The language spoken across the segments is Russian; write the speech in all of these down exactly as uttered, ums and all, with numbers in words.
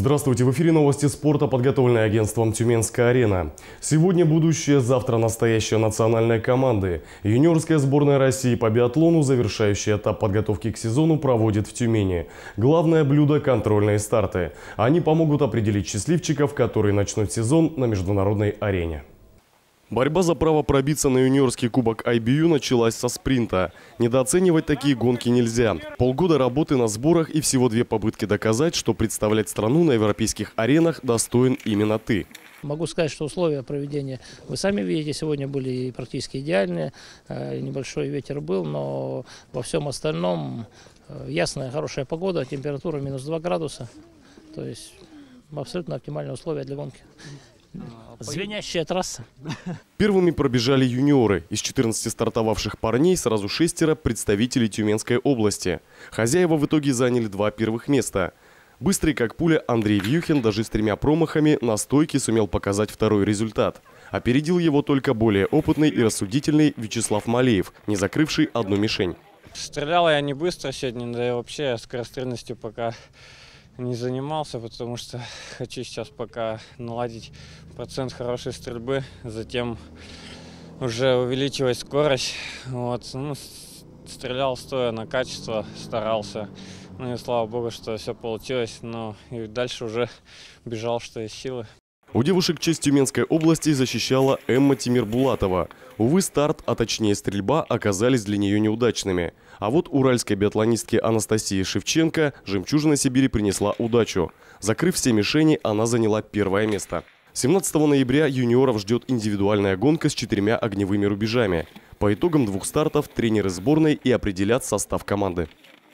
Здравствуйте, в эфире новости спорта, подготовленные агентством «Тюменская арена». Сегодня будущее, завтра настоящее национальной команды. Юниорская сборная России по биатлону, завершающий этап подготовки к сезону, проводит в Тюмени. Главное блюдо – контрольные старты. Они помогут определить счастливчиков, которые начнут сезон на международной арене. Борьба за право пробиться на юниорский кубок ай би ю началась со спринта. Недооценивать такие гонки нельзя. Полгода работы на сборах и всего две попытки доказать, что представлять страну на европейских аренах достоин именно ты. Могу сказать, что условия проведения, вы сами видите, сегодня были практически идеальные. Небольшой ветер был, но во всем остальном ясная, хорошая погода, температура минус два градуса. То есть абсолютно оптимальные условия для гонки. Звенящая трасса. Первыми пробежали юниоры. Из четырнадцати стартовавших парней сразу шестеро представителей Тюменской области. Хозяева в итоге заняли два первых места. Быстрый как пуля Андрей Вьюхин даже с тремя промахами на стойке сумел показать второй результат. Опередил его только более опытный и рассудительный Вячеслав Малеев, не закрывший одну мишень. Стрелял я не быстро сегодня, да и вообще скорострельностью пока не занимался, потому что хочу сейчас пока наладить процент хорошей стрельбы, затем уже увеличивать скорость. Вот. Ну, стрелял стоя на качество, старался. Ну и слава богу, что все получилось, но и дальше уже бежал, что есть силы. У девушек честь Тюменской области защищала Эмма Тимирбулатова. Увы, старт, а точнее стрельба, оказались для нее неудачными. А вот уральской биатлонистке Анастасии Шевченко жемчужина Сибири принесла удачу. Закрыв все мишени, она заняла первое место. семнадцатого ноября юниоров ждет индивидуальная гонка с четырьмя огневыми рубежами. По итогам двух стартов тренеры сборной и определят состав команды.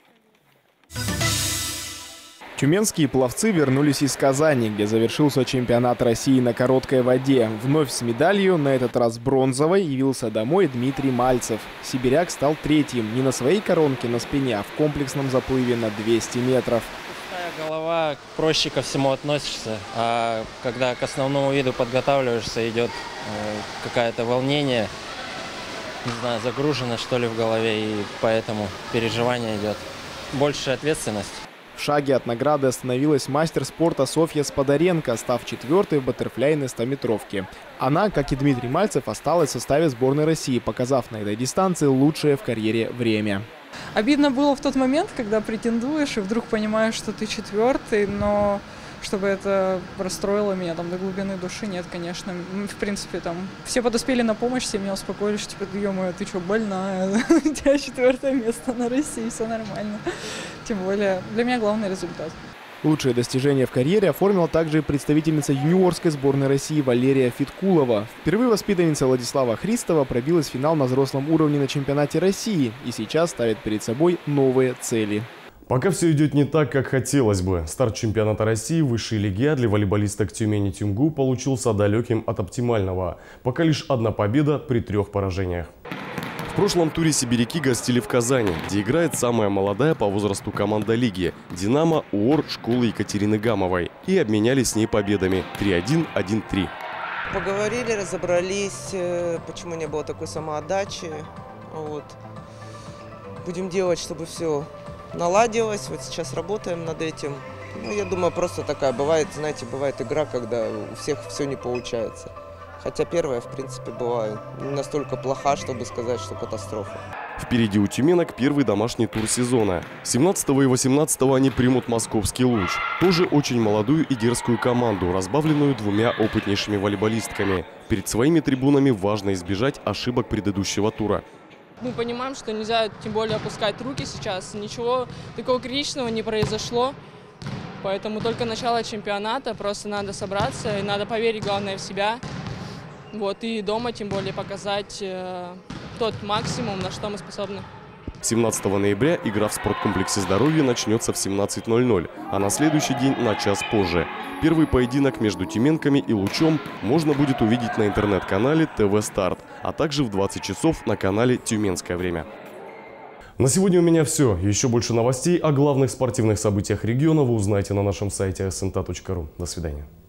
Тюменские пловцы вернулись из Казани, где завершился чемпионат России на короткой воде. Вновь с медалью, на этот раз бронзовой, явился домой Дмитрий Мальцев. Сибиряк стал третьим не на своей коронке на спине, а в комплексном заплыве на двести метров. Пустая голова, проще ко всему относишься, а когда к основному виду подготавливаешься, идет э, какое-то волнение, не знаю, загружено что ли в голове, и поэтому переживание идет. Большая ответственность. В шаге от награды остановилась мастер спорта Софья Сподаренко, став четвертой в баттерфляйной стометровке. Она, как и Дмитрий Мальцев, осталась в составе сборной России, показав на этой дистанции лучшее в карьере время. Обидно было в тот момент, когда претендуешь и вдруг понимаешь, что ты четвертый, но чтобы это расстроило меня там до глубины души, нет, конечно. В принципе, там все подоспели на помощь, все меня успокоили, что типа, ё-моё, ты что, больная? У тебя четвертое место на России, все нормально. Тем более, для меня главный результат. Лучшее достижение в карьере оформила также представительница юниорской сборной России Валерия Фиткулова. Впервые воспитанница Владислава Христова пробилась в финал на взрослом уровне на чемпионате России и сейчас ставит перед собой новые цели. Пока все идет не так, как хотелось бы. Старт чемпионата России высшей лиги А для волейболисток Тюмени Тюмгу получился далеким от оптимального. Пока лишь одна победа при трех поражениях. В прошлом туре сибиряки гостили в Казани, где играет самая молодая по возрасту команда лиги – «Динамо» УОР школы Екатерины Гамовой. И обменялись с ней победами три один, один три. Поговорили, разобрались, почему не было такой самоотдачи. Вот. Будем делать, чтобы все наладилось. Вот сейчас работаем над этим. Ну, я думаю, просто такая бывает, знаете, бывает игра, когда у всех все не получается. Хотя первая, в принципе, была не настолько плоха, чтобы сказать, что катастрофа. Впереди у тюменок первый домашний тур сезона. семнадцатого и восемнадцатого они примут московский «Луч». Тоже очень молодую и дерзкую команду, разбавленную двумя опытнейшими волейболистками. Перед своими трибунами важно избежать ошибок предыдущего тура. Мы понимаем, что нельзя тем более опускать руки сейчас. Ничего такого критичного не произошло. Поэтому только начало чемпионата. Просто надо собраться и надо поверить, главное, в себя. Вот, и дома тем более показать э, тот максимум, на что мы способны. семнадцатого ноября игра в спорткомплексе «Здоровье» начнется в семнадцать ноль ноль, а на следующий день на час позже. Первый поединок между тюменками и «Лучом» можно будет увидеть на интернет-канале ТВ Старт, а также в двадцать часов на канале «Тюменское время». На сегодня у меня все. Еще больше новостей о главных спортивных событиях региона вы узнаете на нашем сайте эс эн тэ точка ру. До свидания.